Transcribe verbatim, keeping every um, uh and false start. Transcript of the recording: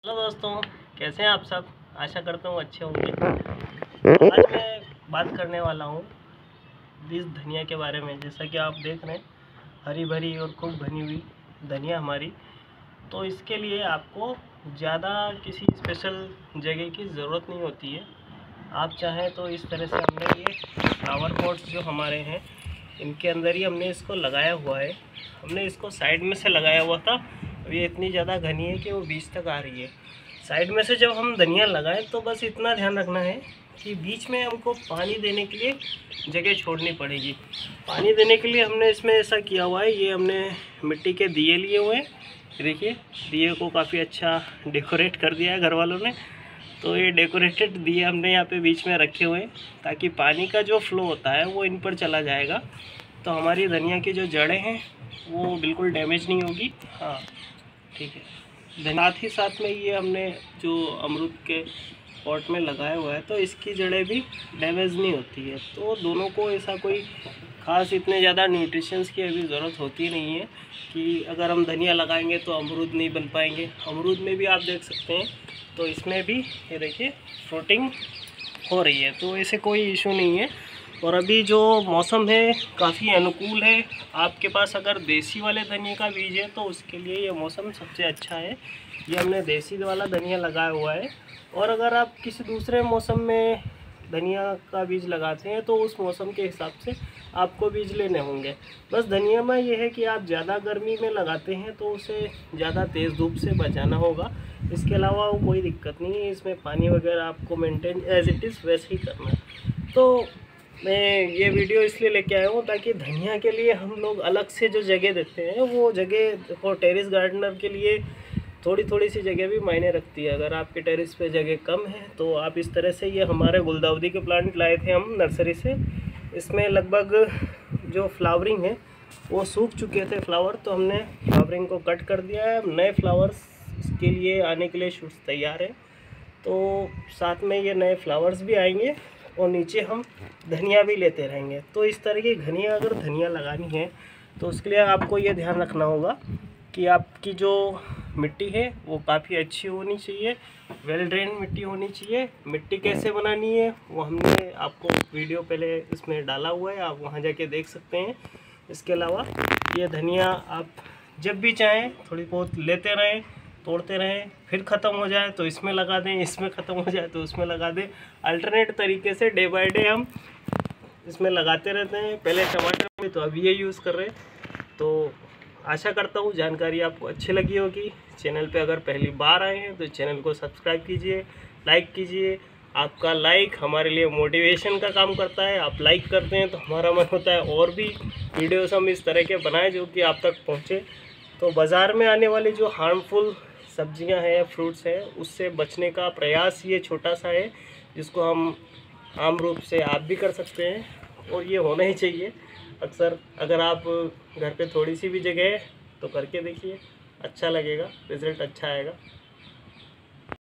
Hello दोस्तों, कैसे हैं आप सब। आशा करता हूँ अच्छे होंगे। आज मैं बात करने वाला हूँ इस धनिया के बारे में। जैसा कि आप देख रहे हैं, हरी भरी और खूब घनी हुई धनिया हमारी। तो इसके लिए आपको ज़्यादा किसी स्पेशल जगह की ज़रूरत नहीं होती है। आप चाहें तो इस तरह से हमने ये फ्लावर पॉट्स जो हमारे हैं, इनके अंदर ही हमने इसको लगाया हुआ है। हमने इसको साइड में से लगाया हुआ था। अब ये इतनी ज़्यादा घनी है कि वो बीच तक आ रही है। साइड में से जब हम धनिया लगाएं तो बस इतना ध्यान रखना है कि बीच में हमको पानी देने के लिए जगह छोड़नी पड़ेगी। पानी देने के लिए हमने इसमें ऐसा किया हुआ है, ये हमने मिट्टी के दिए लिए हुए हैं। देखिए, दिए को काफ़ी अच्छा डेकोरेट कर दिया है घर वालों ने। तो ये डेकोरेटेड दिए हमने यहाँ पे बीच में रखे हुए हैं, ताकि पानी का जो फ्लो होता है वो इन पर चला जाएगा। तो हमारी धनिया की जो जड़ें हैं वो बिल्कुल डैमेज नहीं होगी। हाँ, ठीक है। साथ ही साथ में ये हमने जो अमरूद के पॉट में लगाया हुआ है, तो इसकी जड़ें भी डैमेज नहीं होती है। तो दोनों को ऐसा कोई ख़ास इतने ज़्यादा न्यूट्रिशंस की अभी ज़रूरत होती नहीं है कि अगर हम धनिया लगाएंगे तो अमरूद नहीं बन पाएंगे। अमरूद में भी आप देख सकते हैं, तो इसमें भी ये देखिए फ्रूटिंग हो रही है, तो ऐसे कोई इशू नहीं है। और अभी जो मौसम है काफ़ी अनुकूल है। आपके पास अगर देसी वाले धनिया का बीज है तो उसके लिए ये मौसम सबसे अच्छा है। ये हमने देसी वाला धनिया लगाया हुआ है। और अगर आप किसी दूसरे मौसम में धनिया का बीज लगाते हैं तो उस मौसम के हिसाब से आपको बीज लेने होंगे। बस धनिया में ये है कि आप ज़्यादा गर्मी में लगाते हैं तो उसे ज़्यादा तेज़ धूप से बचाना होगा। इसके अलावा वो कोई दिक्कत नहीं है। इसमें पानी वगैरह आपको मेंटेन एज इट इज़ वैसे ही करना है। तो मैं ये वीडियो इसलिए लेके आया हूँ ताकि धनिया के लिए हम लोग अलग से जो जगह देते हैं वो जगह देखो, टेरेस गार्डनर के लिए थोड़ी थोड़ी सी जगह भी मायने रखती है। अगर आपके टेरेस पे जगह कम है तो आप इस तरह से, ये हमारे गुलदाउदी के प्लांट लाए थे हम नर्सरी से। इसमें लगभग जो फ्लावरिंग है वो सूख चुके थे फ्लावर, तो हमने फ्लावरिंग को कट कर दिया है। नए फ्लावर्स के लिए आने के लिए शूट्स तैयार है। तो साथ में ये नए फ्लावर्स भी आएंगे और नीचे हम धनिया भी लेते रहेंगे। तो इस तरह की घनी अगर धनिया लगानी है तो उसके लिए आपको ये ध्यान रखना होगा कि आपकी जो मिट्टी है वो काफ़ी अच्छी होनी चाहिए, वेल ड्रेन मिट्टी होनी चाहिए। मिट्टी कैसे बनानी है वो हमने आपको वीडियो पहले इसमें डाला हुआ है, आप वहाँ जाके देख सकते हैं। इसके अलावा ये धनिया आप जब भी चाहें थोड़ी बहुत लेते रहें, तोड़ते रहें, फिर ख़त्म हो जाए तो इसमें लगा दें, इसमें ख़त्म हो जाए तो उसमें लगा दें। अल्टरनेट तरीके से डे बाय डे हम इसमें लगाते रहते हैं। पहले टमाटर में, तो अभी ये यूज़ कर रहे हैं। तो आशा करता हूँ जानकारी आपको अच्छी लगी होगी। चैनल पे अगर पहली बार आए हैं तो चैनल को सब्सक्राइब कीजिए, लाइक कीजिए। आपका लाइक हमारे लिए मोटिवेशन का काम करता है। आप लाइक करते हैं तो हमारा मन होता है और भी वीडियोस हम इस तरह के बनाएं जो कि आप तक पहुँचे। तो बाज़ार में आने वाली जो हार्मफुल सब्जियां हैं, फ्रूट्स हैं, उससे बचने का प्रयास ये छोटा सा है, जिसको हम आम रूप से आप भी कर सकते हैं। और ये होना ही चाहिए। अक्सर अगर आप घर पे थोड़ी सी भी जगह है तो करके देखिए, अच्छा लगेगा, रिज़ल्ट अच्छा आएगा।